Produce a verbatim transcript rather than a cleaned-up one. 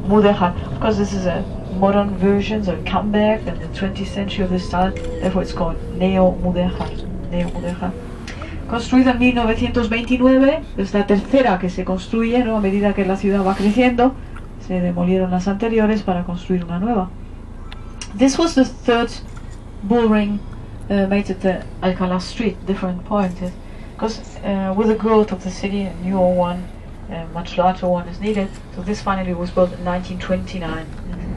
Mudéjar, because this is a modern version, so a comeback in the twentieth century of the style, therefore it's called Neo-Mudéjar. Neo-Mudéjar. Construida en mil novecientos veintinueve, es la tercera que se construye, ¿no? A medida que la ciudad va creciendo, se demolieron las anteriores para construir una nueva. This was the third bull ring uh, made at the Alcalá Street, different point, because uh, with the growth of the city, a newer one, a much larger one is needed, so this finally was built in nineteen twenty-nine.